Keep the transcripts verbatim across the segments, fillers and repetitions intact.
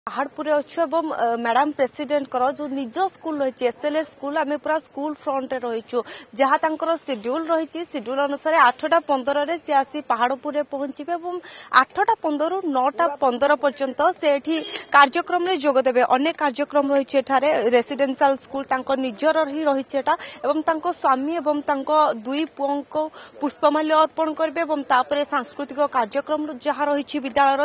पहाड़पुर अच्छु madam president कर जो निज स्कूल रही एसएलएस स्कूल आम पूरा स्कूल फ्रंट रहीचु जहाँ तांकर शेड्यूल रही शेड्यूल अनुसार आठटा पंदर सी आसी पहाड़पुर पहुंचे और आठटा पंदर नौटा पंदर पर्यंत से कार्यक्रम में जोगदेवे अनेक कार्यक्रम रही रेसिडेंशियल स्कूल निजर ही रही स्वामी एवं दुई पुओं को पुष्पमाल्य अर्पण करेंगे सांस्कृतिक कार्यक्रम जहाँ रही विद्यालय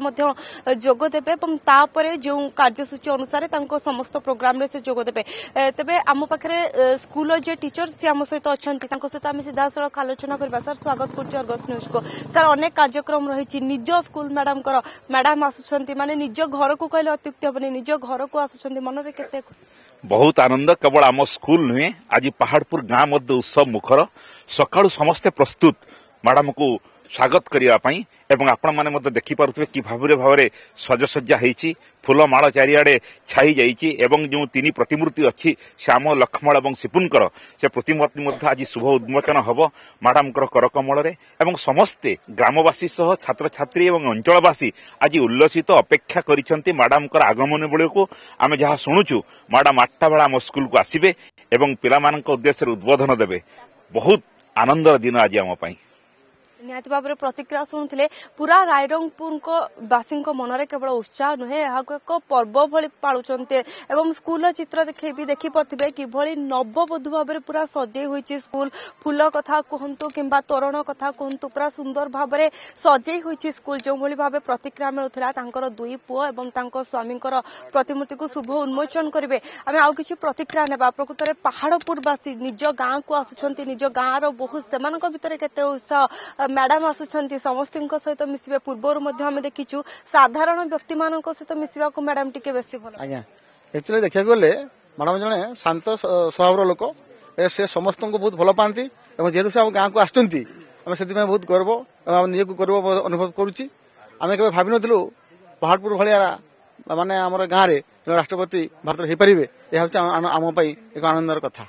से जोगदेवे तापरे जो कार्यसूची अनुसार समस्त प्रोग्राम रे से जोगदेवे तेबे आम पाखे स्कूल जे टीचर सी आम सहित अच्छा सहित आम सीधा सड़क आलोचना करबा। सर स्वागत कर अर्गस न्यूज को। सर अनेक कार्यक्रम रही निज स्कूल मैडम कर मैडम आसुछंती माने निज घर को कहले अत्युक्ति हेबनी निज घर को आसुछंती मन रे केते बहुत आनंद केवल आम स्कूल नुहे आज पहाड़पुर गाँ मध्य उत्सव मुखर सकाळु समस्ते प्रस्तुत मैडम को स्वागत करने एवं आपण माने मध्य देखि पारुथबे कि भाबरे भाबरे सजसज्जा हेछि फूलमाଳ चारिआडे छाई जाइछि एवं जो तीन प्रतिमूर्ति अच्छी श्याम लक्ष्मण एवं सिपुनकर से प्रतिमूर्ति मध्य आज शुभ उन्मोचन हब मैडम करकमल रे एवं समस्ते ग्रामवासी सह छात्र छात्री एवं अंचलवासी आज उल्लसित अपेक्षा करिसेंति मैडम कर आगमन बेले को आमे जहाँ शुणुचु मैडम आठटा बेला आम स्कूल को आसिबे एवं पिलामानक उद्देश्य उद्बोधन देबे। बहुत आनंदर दिन आज आम पई निहाती भाव में प्रतिक्रिया शुणुले पूरा रायरंगपुर बासी मन में केवल उत्साह नुहे एक पर्व भली पालुंट एवं स्कूल चित्र देखे भी देखिपे किभली नवबधू भाव में पूरा सजे हुई स्कूल फूल कथा कहतु कि तोरण कथा कहतु पूरा सुंदर भाव में सजे हुई स्कूल जो भाव प्रतिक्रिया मिलूला दुई पुओ एवं स्वामी प्रतिमूर्ति को शुभ उन्मोचन करेंगे। आम आउ कि प्रतिक्रिया नेबा प्रकृत में पहाड़पुरवासी निज गाँव को आसुंच निज गाँव बहुत से भितर केते उत्साह मैडम आसुछंती समस्त सहित मिसबे पूर्वर आम देखीचु साधारण व्यक्ति मान सहित मिसवा को मैडम टिके बेसी भल आज्ञा एक्चुअली देखा गले मैडम जने शांत स्वभाव लोक से समस्त को बहुत भल पाती जेहेतु से गाँव को आसुंती आम से बहुत गर्व निजे को गर्व अनुभव करुच्ची आम के भाव नु पहाड़पुर भाया माने आम गाँव में राष्ट्रपति भारत हो पारे यह आम एक आनंदर कथा।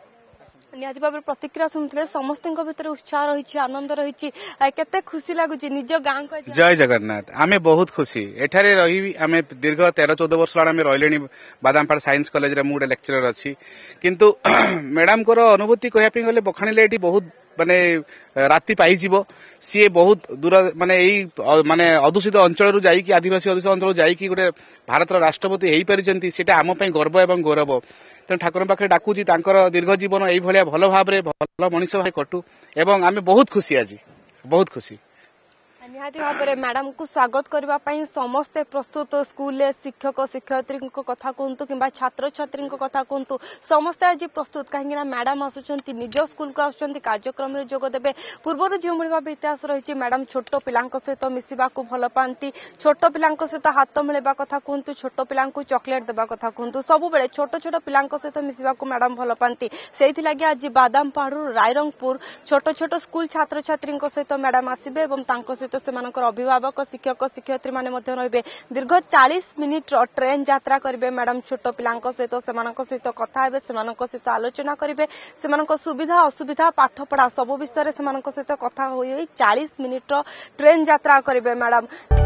निहाती भाव में प्रतिक्रिया शुणुले समस्त भीतर उत्साह रही आनंद रही केते खुशी लगुच निज गाँव को। जय जगन्नाथ आमे बहुत खुशी एठारे रही आमे दीर्घ तेरह चौदह वर्ष आमे रहिले बादामपाड़ साइंस कॉलेज रे मुडे लेक्चरर अछि किंतु मैडम को अनुभूति कहया गले बखाणीले एटी बहुत माने राति पाई जीवो सी बहुत दूर माने यही माने अदूषित अंचल जाइकी आदिवासी अदूषित अंचल जाइकी गोटे भारत राष्ट्रपति हो पारिछंती सेटा आम पई गर्व एवं गौरव तेणु ठाकुर पाखे डाकुची तांकर दीर्घ जीवन यही भलिया भल भाव में भल मनीष भाई कटू एवं आमे बहुत खुशी आज बहुत खुशी। निहाती भाव में मैडम को स्वागत करने समस्ते प्रस्तुत स्कूल शिक्षक शिक्षयित्री कथा कहतु कि छात्र छात्री कथा कहतु समस्ते आज प्रस्तुत कहीं मैडम आसुंच निज स्कूल को आसुंच कार्यक्रम में जोगदेवे पूर्व जो भाव इतिहास रही मैडम छोट पिला सहित मिसवा को भल पाती छोट पिला सहित हाथ मिलवा कथा कहतु छोट पिला चॉकलेट देवा कथा कहतु सब बेले छोट छोट पिला सहित मिसवा को मैडम भल पाती से लगी आज बादामपाड़ रायरंगपुर छोट छोट स्कूल छात्र छात्री सहित मैडम आसबे सहित अभिभावक शिक्षक शिक्षयित्री माने मध्य रहिबे दीर्घ चालीस मिनिट ट्रेन यात्रा करेंगे मैडम छोट पिला सहित सहित कथा हेबे सहित आलोचना करेंगे सुविधा असुविधा पाठपढ़ा सब विषय सहित कथा होई चालीस मिनिट ट्रेन यात्रा करेंगे मैडम।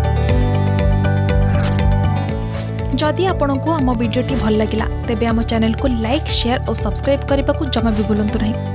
जदि आपंक आम भिडी भल लगा तेब आम चैनल को लाइक शेयर और सब्सक्राइब करने को जमा भी भूलु नहीं।